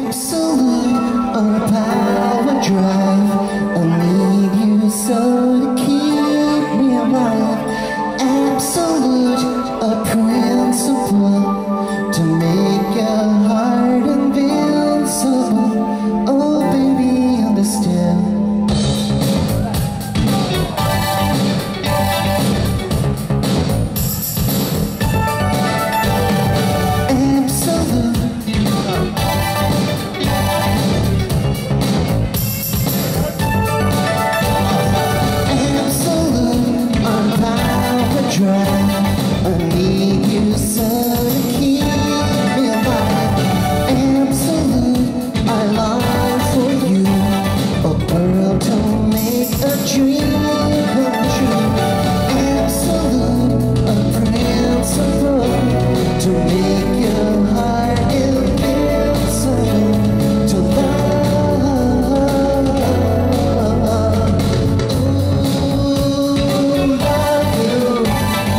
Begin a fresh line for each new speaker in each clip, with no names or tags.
absolute or power drive. I need you so to keep me alive. Absolute or principle to make your heart invincible. Oh baby, understand. I need you so to keep me alive. Absolute, I long for you. A world to make a dream come true. Absolute, a principle to make your heart invincible. To love, love you.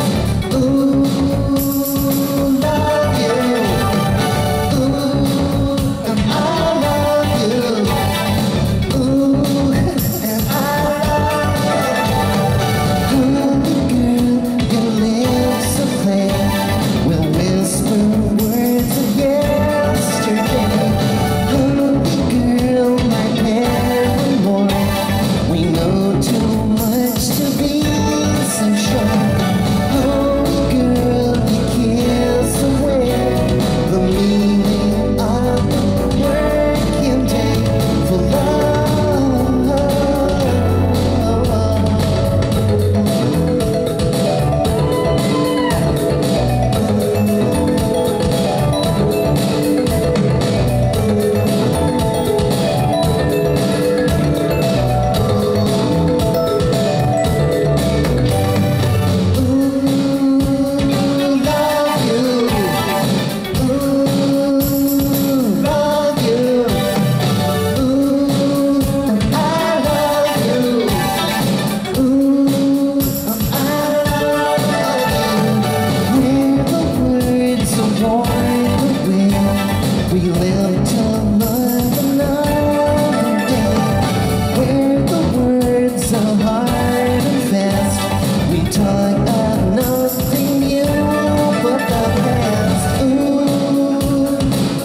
We live to love another day, where the words are hard and fast. We talk of nothing new but the past. Ooh,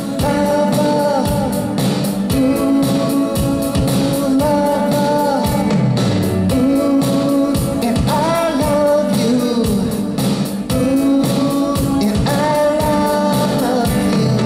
lava, and I love you. Ooh, and I love you.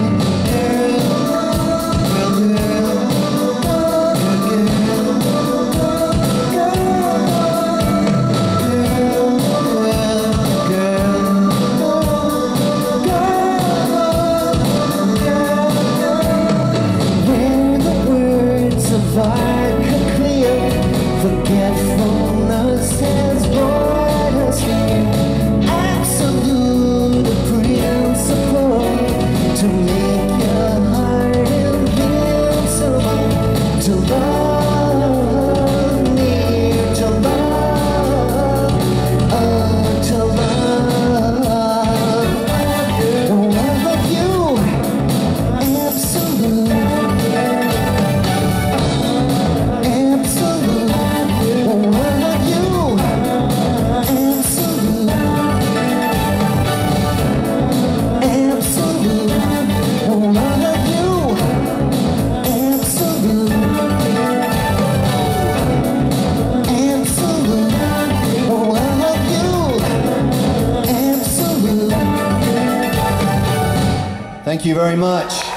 Forgetfulness has brought us here. Absolute principle to make your heart invincible. To love me, to love, to love. Oh, I love you. Absolute. Thank you very much.